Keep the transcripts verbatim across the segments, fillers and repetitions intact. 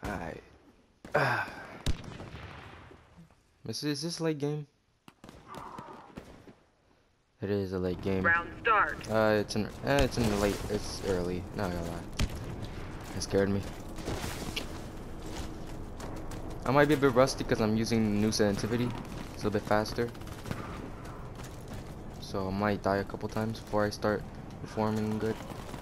Alright. Ah. Is this, is this late game? It is a late game. Round start. Uh, it's in, eh, it's in the late, it's early. Not gonna lie. It scared me. I might be a bit rusty because I'm using new sensitivity. It's a little bit faster. So I might die a couple times before I start performing good.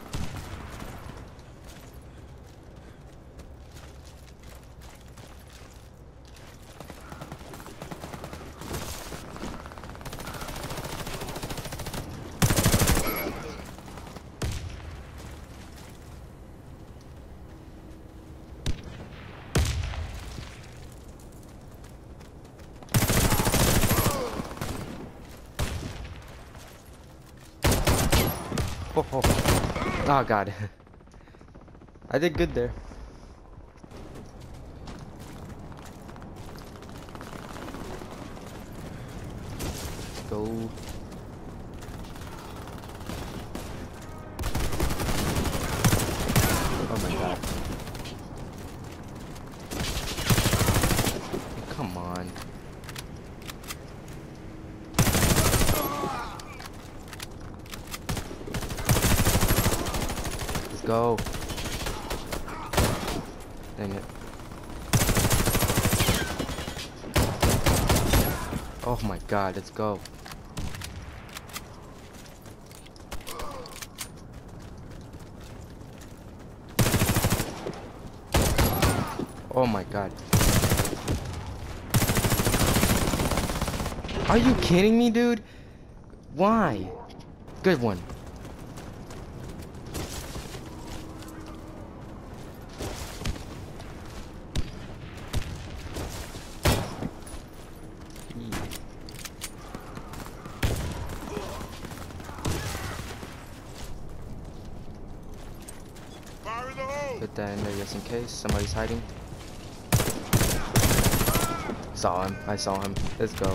Oh, oh. Oh god. I did good there. Let's go. Oh my god. Come on. Go. Dang it. Oh my god, let's go. Oh my god. Are you kidding me, dude? Why? Good one. Put that in there just in case somebody's hiding. Saw him. I saw him. Let's go.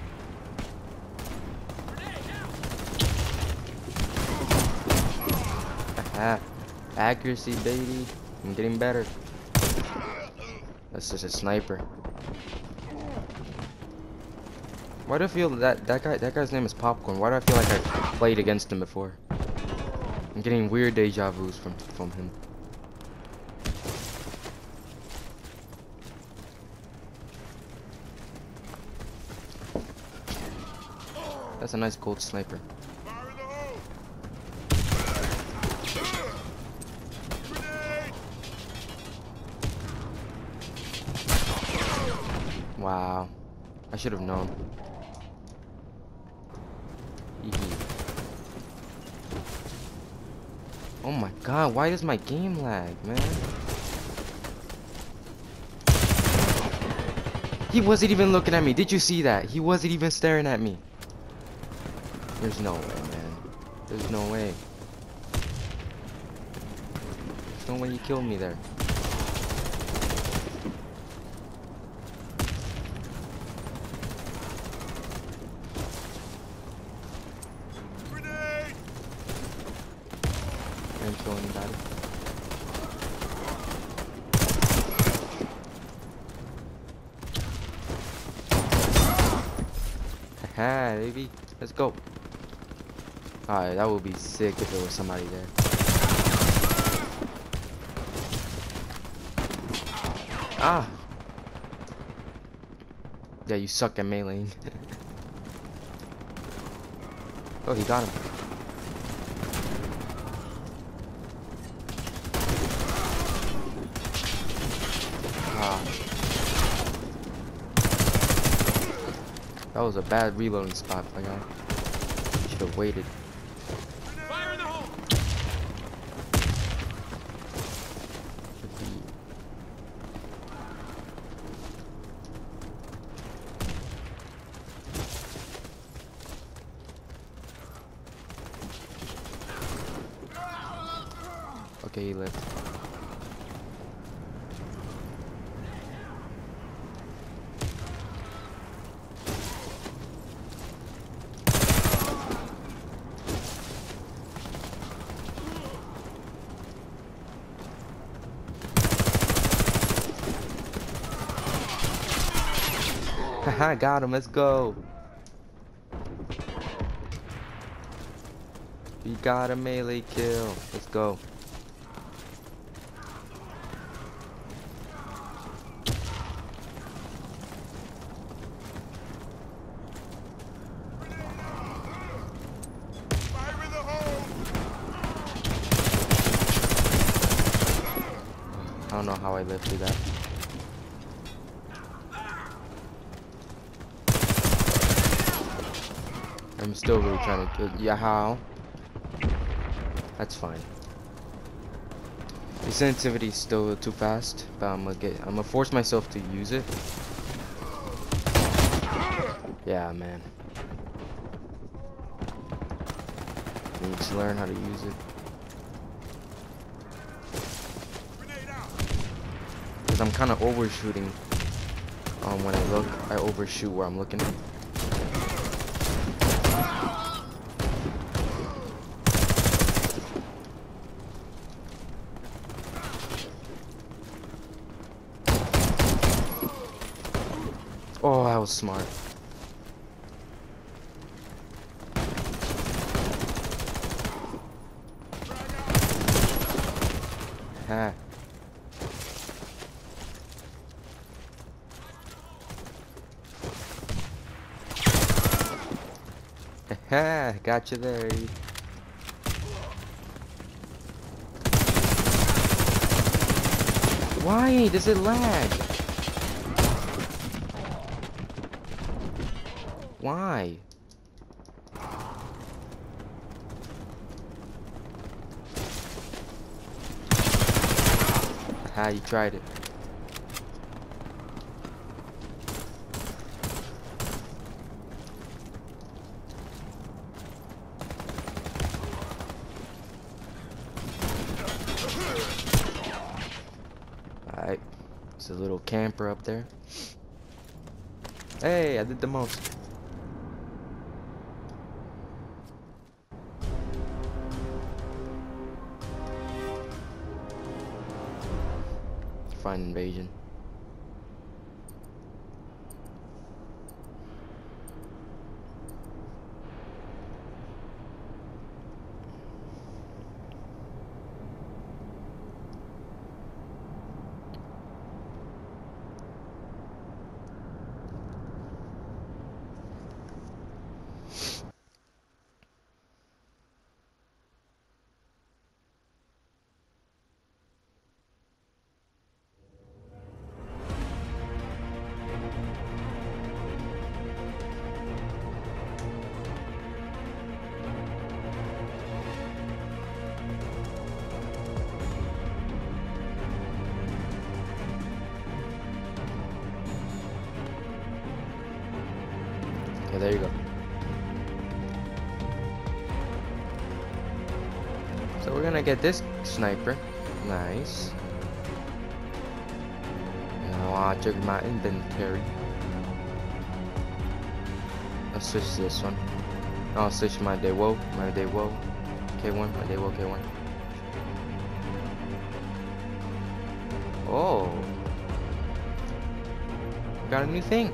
Aha. Accuracy, baby. I'm getting better. That's just a sniper. Why do I feel that that guy that guy's name is Popcorn? Why do I feel like I played against him before? I'm getting weird deja vus from from him. That's a nice gold sniper. Wow. I should have known. Oh my god, why does my game lag, man? He wasn't even looking at me. Did you see that? He wasn't even staring at me. There's no way, man. There's no way. There's no way you killed me there. Grenade! I didn't kill anybody. Haha, baby. Let's go. Alright, that would be sick if there was somebody there. Ah! Yeah, you suck at meleeing. Oh, he got him. Ah. That was a bad reloading spot, my guy. Should have waited. Fire in the hole. Okay, he left. Haha, got him. Let's go. We got a melee kill. Let's go. Fire in the hole! I don't know how I lived through that. I'm still really trying to kill. Yeah, how? That's fine. The sensitivity is still too fast, but I'm gonna get. I'm gonna force myself to use it. Yeah, man. Need to learn how to use it. Grenade out! Cause I'm kind of overshooting. Um, when I look, I overshoot where I'm looking. Oh, that was smart. Ha. Ha, got you there. Why does it lag? Why? Ha, you tried it. Alright. It's a little camper up there. Hey, I did the most. Fine invasion. Okay, there you go. So we're gonna get this sniper. Nice. Now I'll check my inventory. I'll switch this one. I'll switch my Daewoo, my Daewoo K one, my Daewoo K one. Oh, got a new thing.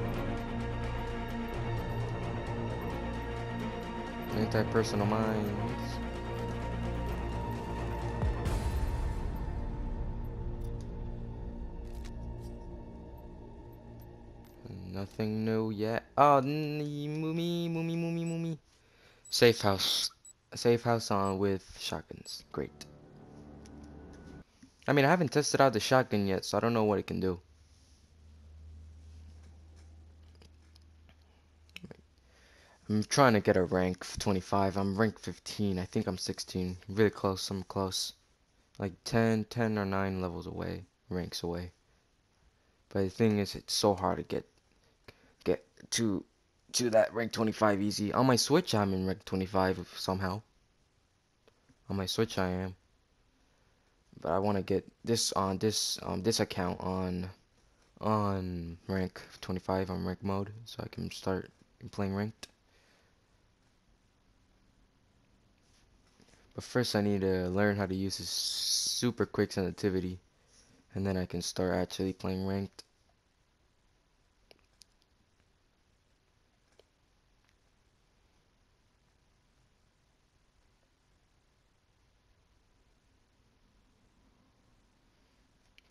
Anti-personal mines. Nothing new yet. Oh, moomy, moomy, moomy, moomy. Safe house. Safe house on with shotguns. Great. I mean, I haven't tested out the shotgun yet, so I don't know what it can do. I'm trying to get a rank twenty-five. I'm rank fifteen. I think I'm sixteen. Really close. I'm close. Like ten, ten or nine levels away. Ranks away. But the thing is, it's so hard to get get to to that rank twenty-five easy. On my Switch, I'm in rank twenty-five somehow. On my Switch, I am. But I want to get this on this um this account on on rank twenty-five on rank mode, so I can start playing ranked. But first, I need to learn how to use this super quick sensitivity, and then I can start actually playing ranked.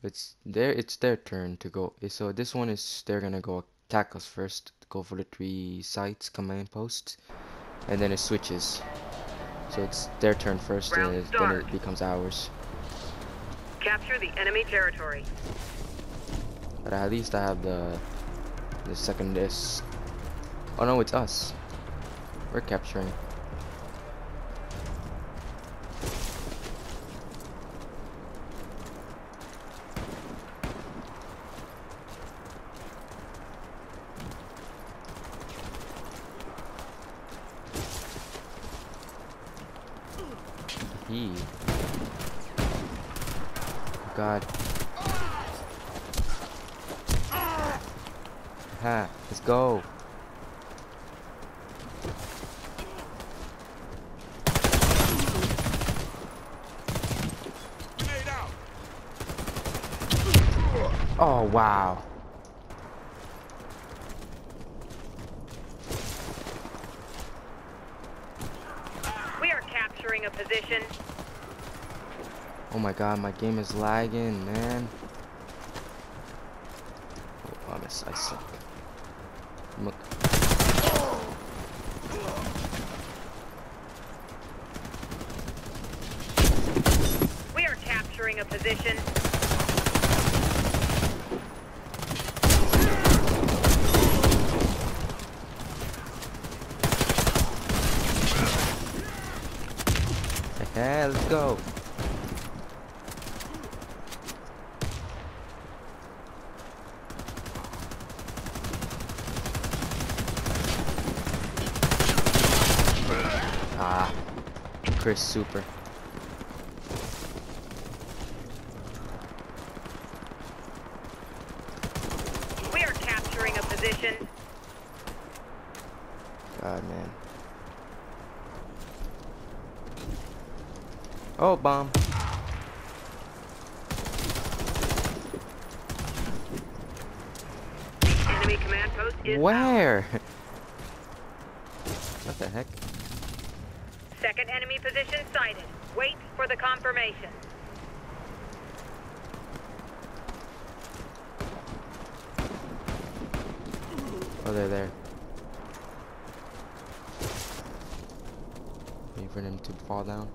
It's their it's their turn to go. Eh, So this one is they're gonna go attack us first. Go for the three sites command posts, and then it switches. So it's their turn first, and Round it, then start. it becomes ours. Capture the enemy territory. But at least I have the the second disc. Oh no, it's us. We're capturing. He. Oh God. Ha! Let's go. Grenade out. Oh wow. We are capturing a position. Oh my God, my game is lagging, man. Oh, I miss. I suck. Look. We are capturing a position. Yeah, let's go. Ah, Chris Super. We are capturing a position. God, man. Oh, bomb. Enemy command post is out. Where? What the heck? Second enemy position sighted. Wait for the confirmation. Oh, they're there. Wait for them to fall down.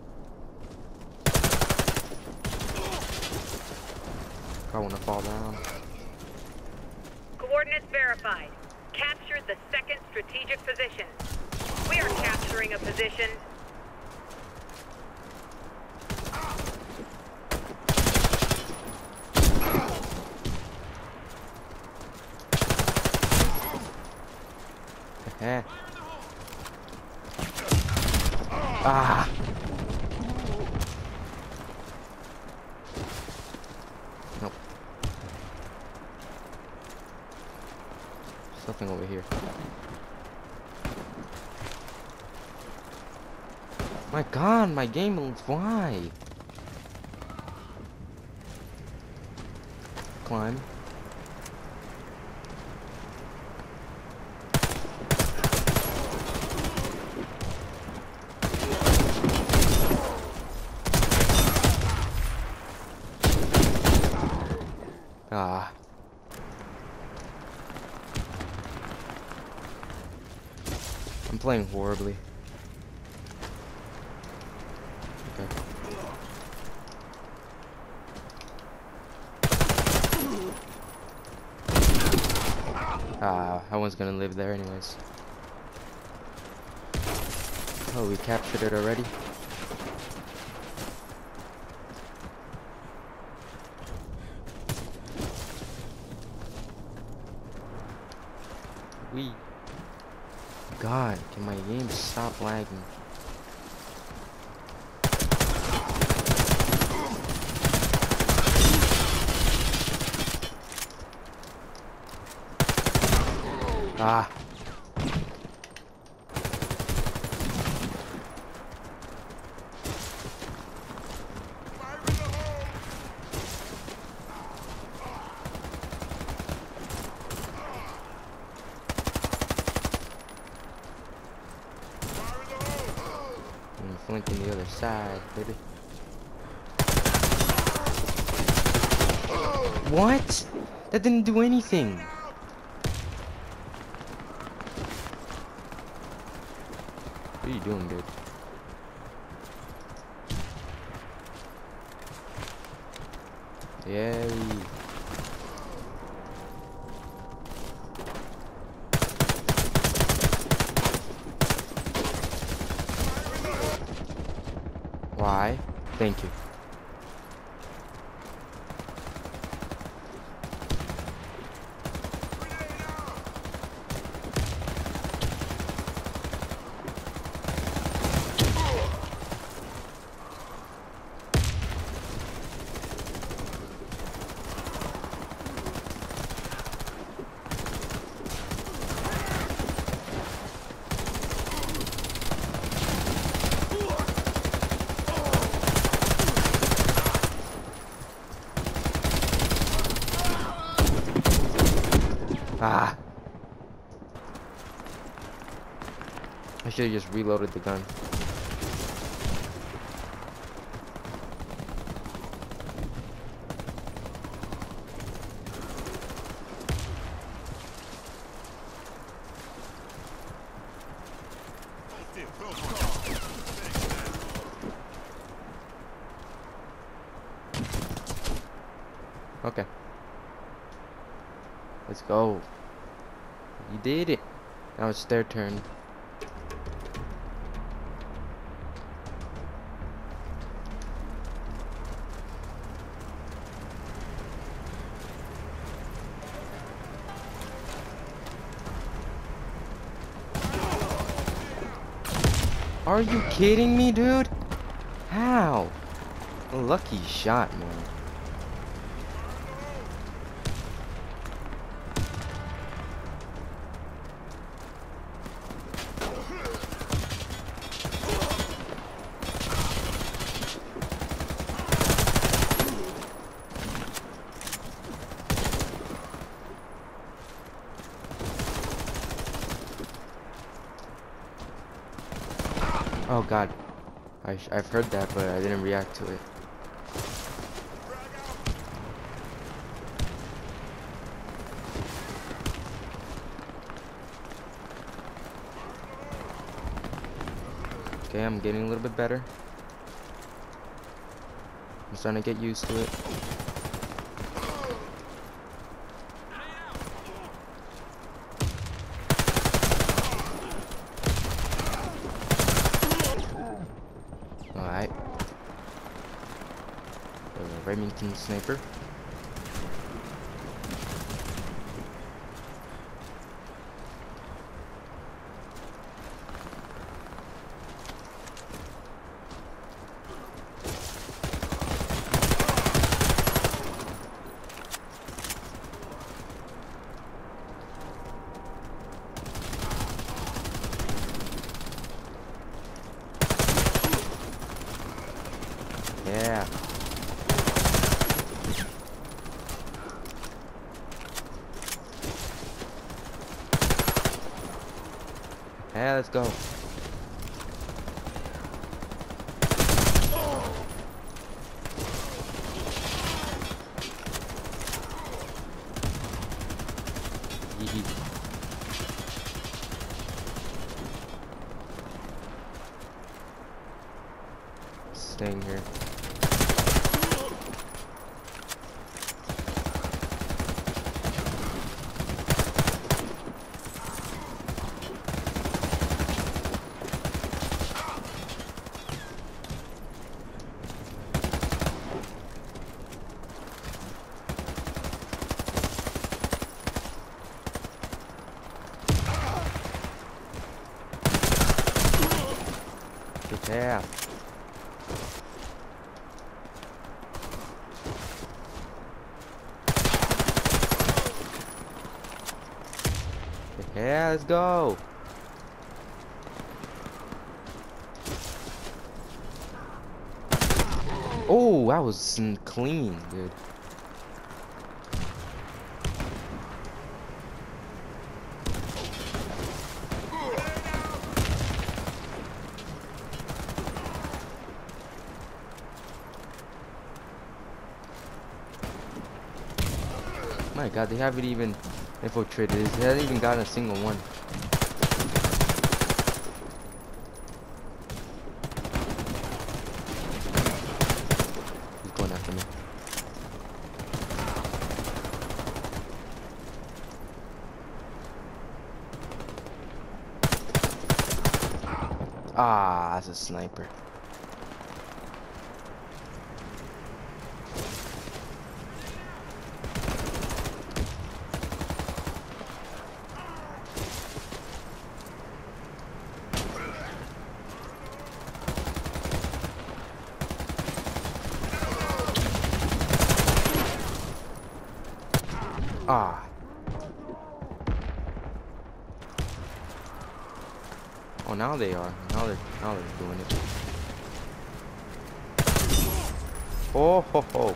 I want to fall down. Coordinates verified. Capture the second strategic position. We are capturing a position. Eh. Ah. Nope. There's nothing over here. My God, my game moves. Why? Climb. Ah. I'm playing horribly. Okay. Ah, I was gonna live there anyways. Oh, we captured it already? We. God, can my game stop lagging? Ah. Fire in the hole. Fire in the hole. I'm flanking the other side, baby. What? That didn't do anything. What are you doing, dude? Yay. Why? Thank you. Ah. I should have just reloaded the gun. Okay. Let's go. You did it. Now it's their turn. Are you kidding me, dude? How? A lucky shot, man. Oh god, I sh I've heard that, but I didn't react to it. Okay, I'm getting a little bit better. I'm starting to get used to it. Alright. The Remington sniper. Yeah. Yeah, let's go. Yee. Staying here. Yeah. Yeah, let's go. Oh, that was mm, clean, dude. My God, they haven't even infiltrated. They haven't even gotten a single one. He's going after me. Ah, that's a sniper. Ah. Oh, now they are. Now they're now they're doing it. Oh ho ho.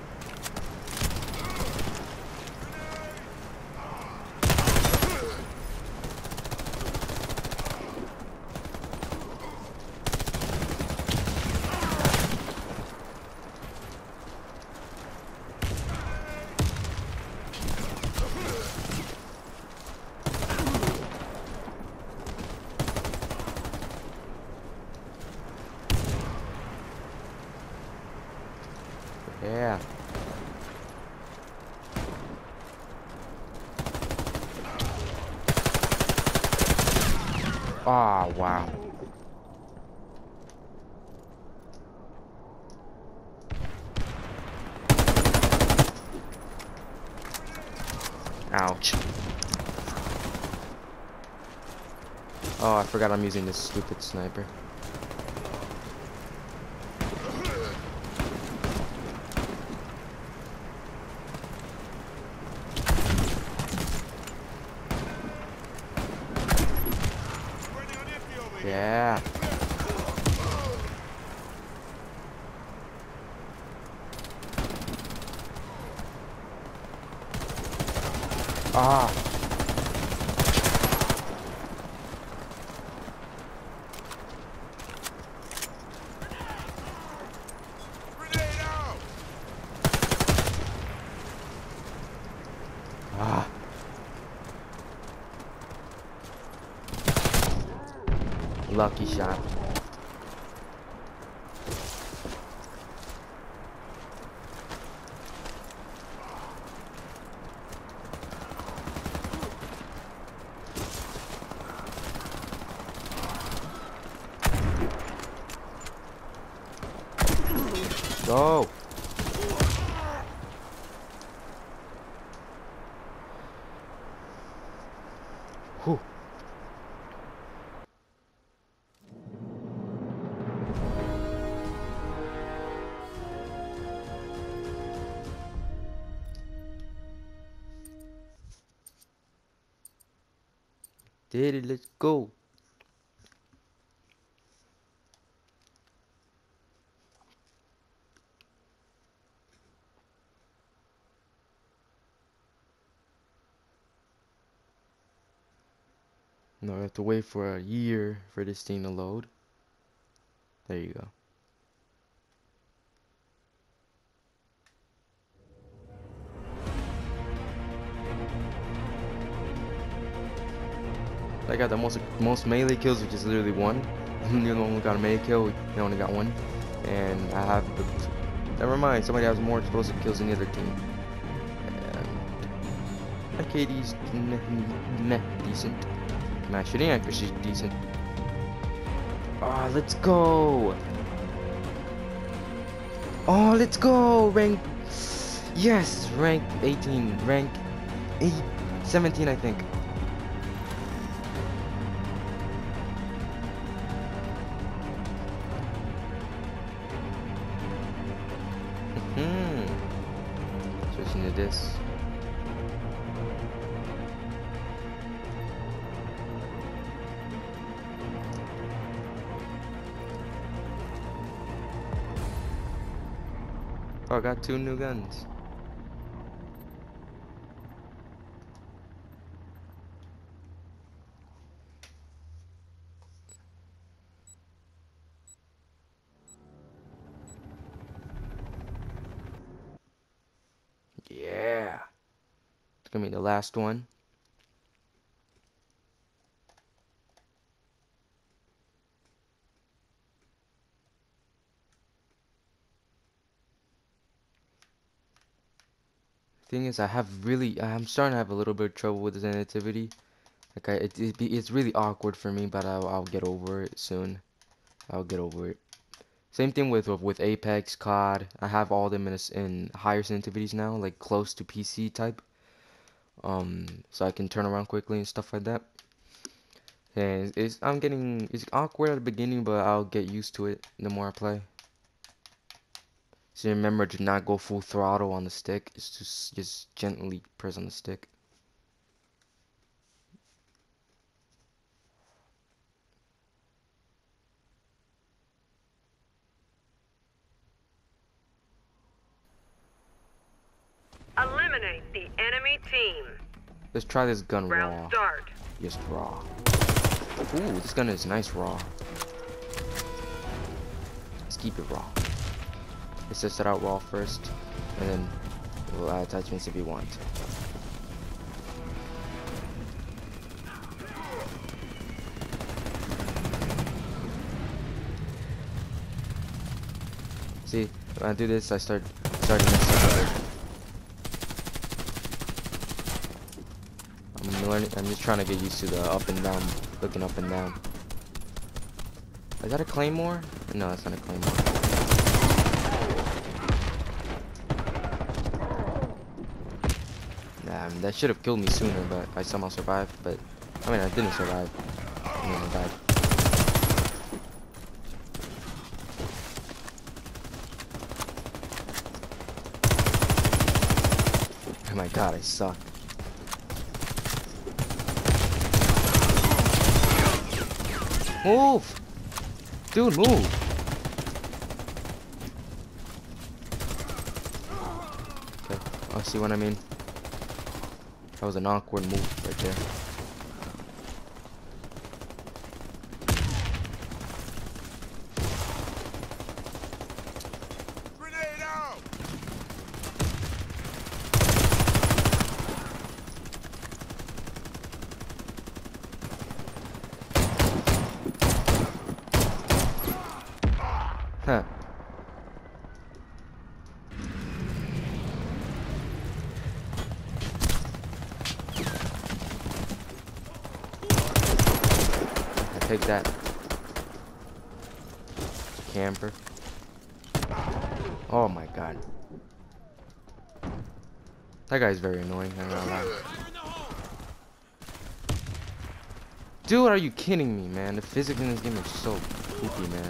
Yeah. Ah, wow. Ouch. Oh, I forgot I'm using this stupid sniper. Running on empty over here. Yeah. Ah. Grenade out. Ah. Lucky shot. Go. Whew. Did it? Let's go. No, I have to wait for a year for this thing to load. There you go. I got the most most melee kills, which is literally one. I'm the only one who got a melee kill. He only got one, and I have the. Never mind. Somebody has more explosive kills than the other team. And my K D's meh decent. My shooting accuracy is decent. Ah, oh, let's go. Oh, let's go. Rank. Yes, rank eighteen. Rank eight, seventeen, I think. Hmm. Switching to this. Oh, I got two new guns. Yeah. It's gonna be the last one. Thing is, I have really, I'm starting to have a little bit of trouble with sensitivity. Like, I, it, it be, it's really awkward for me, but I'll, I'll get over it soon. I'll get over it. Same thing with with Apex, C O D. I have all them in, a, in higher sensitivities now, like close to P C type. Um, so I can turn around quickly and stuff like that. And it's, it's I'm getting it's awkward at the beginning, but I'll get used to it the more I play. So remember to not go full throttle on the stick. It's just just gently press on the stick. Eliminate the enemy team. Let's try this gun raw. Round start. Just raw. Ooh, this gun is nice raw. Let's keep it raw. Let's test it out raw first, and then we'll add attachments if you want. See, when I do this, I start starting to mess up. I'm learning. I'm just trying to get used to the up and down, looking up and down. Is that a claymore? No, that's not a claymore. Nah, that should have killed me sooner, but I somehow survived. But I mean, I didn't survive. I mean, I died. Oh my god, I suck. Move! Dude, move! Okay, I see what I mean. That was an awkward move right there. Grenade out! Huh. I take that. Camper. Oh my god. That guy's very annoying, I'm not gonna lie. Dude, are you kidding me, man? The physics in this game is so poopy, man.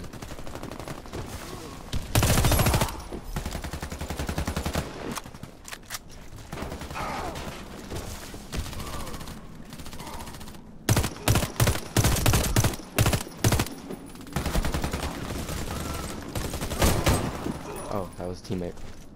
Oh, that was a teammate.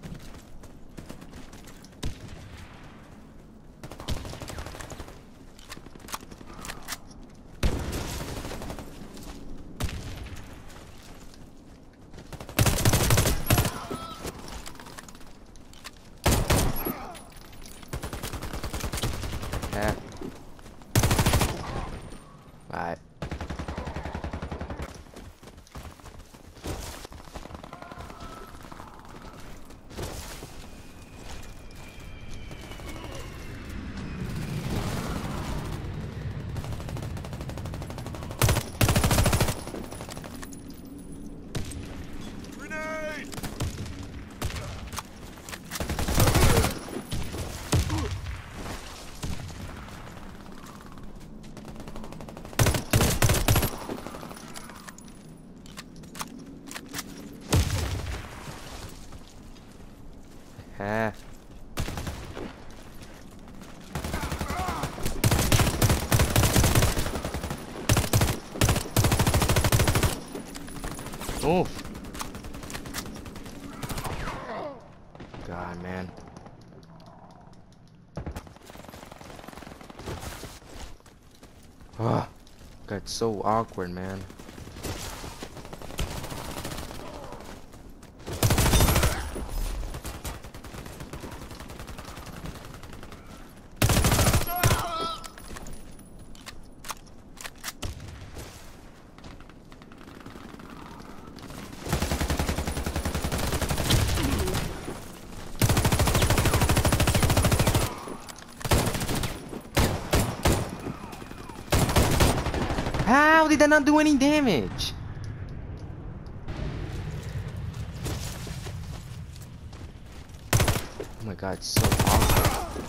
Yeah. Alright. Grenade! Ah. Oof. God, man. Ah, got so awkward, man. How did that not do any damage? Oh my god, it's so awesome.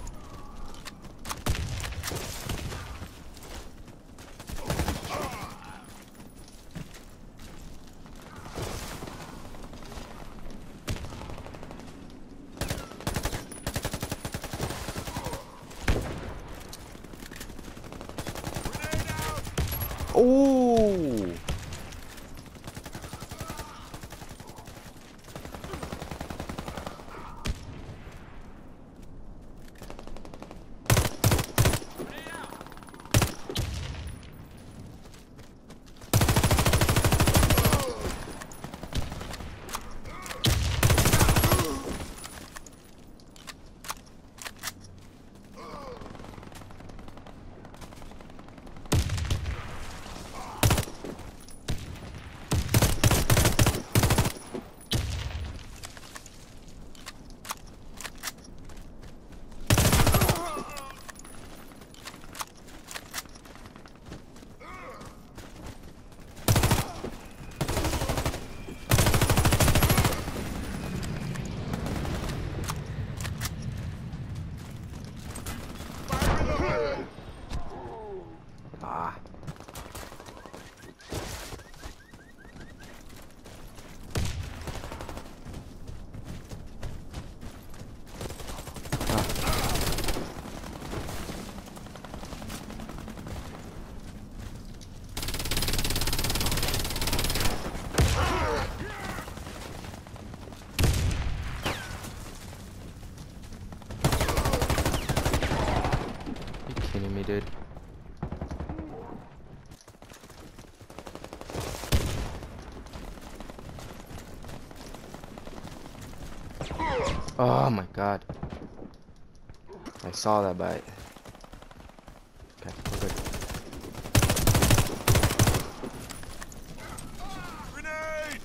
Oh! Ah. You kidding me, dude? Oh my god. I saw that bite. Okay, we're good. Grenade!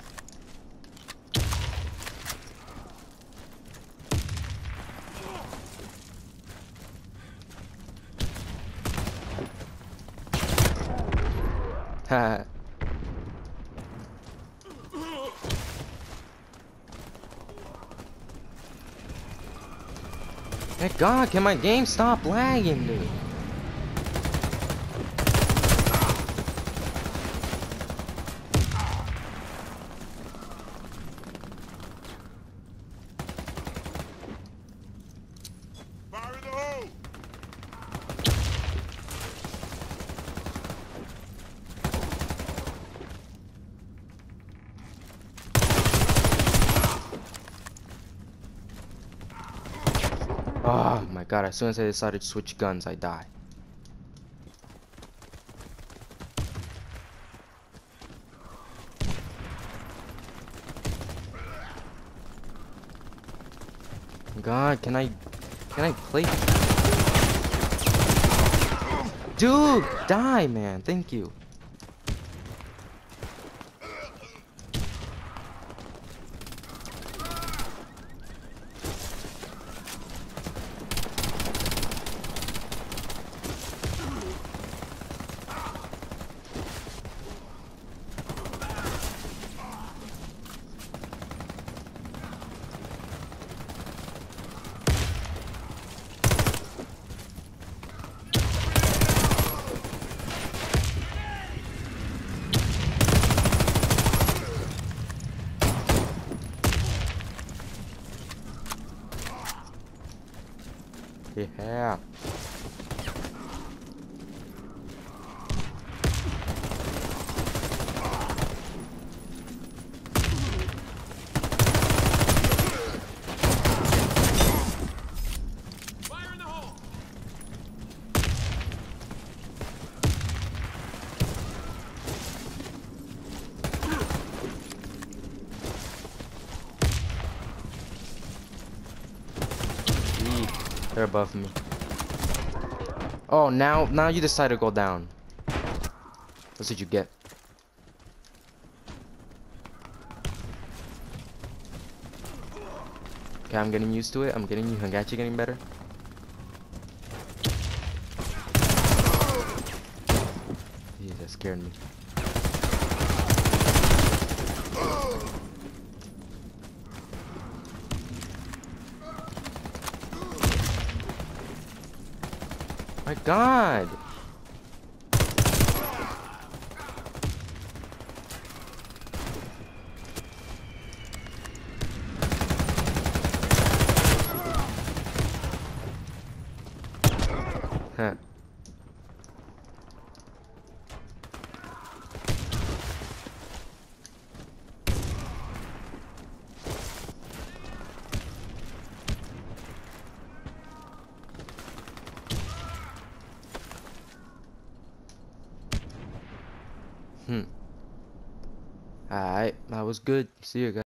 Haha. Hey god, can my game stop lagging, dude? Fire in the hole! Oh my god, as soon as I decided to switch guns, I die. God, can I can I play? Dude, die, man. Thank you. Yeah. Fire in the hole! Eek. They're above me. Oh, now now you decide to go down. That's what you get. Okay, I'm getting used to it. I'm getting you. Hangachi getting better. Jesus scared me. My God! Huh. Hmm. Alright, that was good. See you guys.